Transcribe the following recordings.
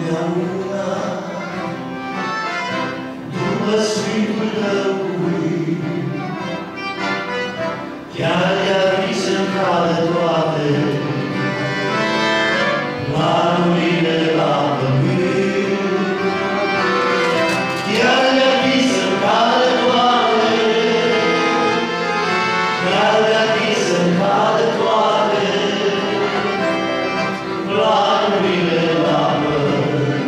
totdeauna după Sfântul Tău cuvânt. Chiar de-ar fi să-mi cadă toate planurile de la pământ, chiar de-ar fi să-mi cadă toate, chiar de-ar fi să-mi cadă toate planurile de la pământ.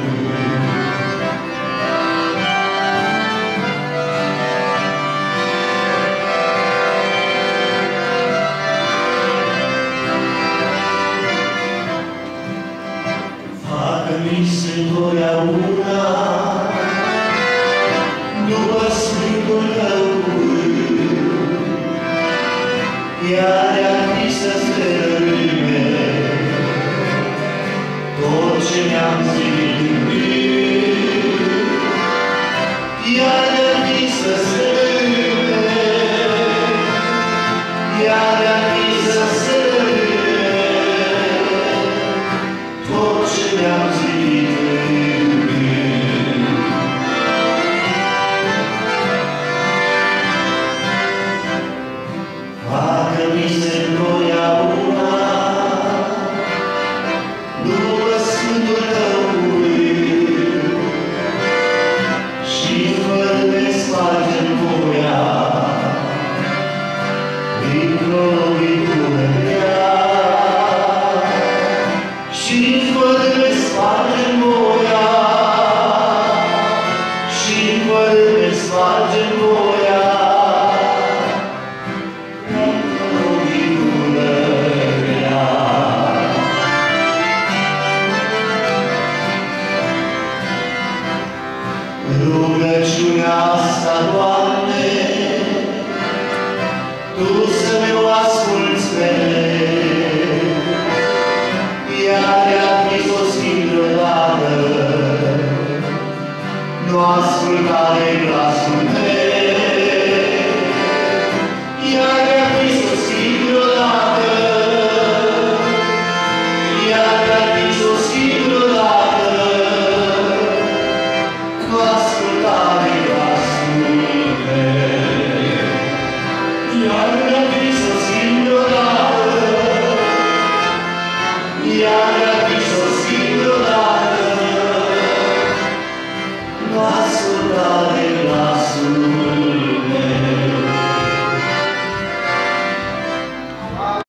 Facă-mi întotdeauna după Sfântul Tău cuvânt, iar de-ar fi să-ți dărâme tot ce mi-am zidit, iar de-ar fi să-ți dărâme, iar de-ar fi să-ți dărâme tot ce mi-am zidit. Facă-mi întotdeauna după Sfântul Tău cuvânt și fără-te sparge-n voia dintr-o lovitură grea, și fără-te sparge-n voia, și fără-te sparge-n voia dintr-o lovitură grea. Rugăciunea asta, Doamne, Tu să mi-o asculți pe mine, iar de-ar fi s-o schimb vreodată, nu asculta de glasul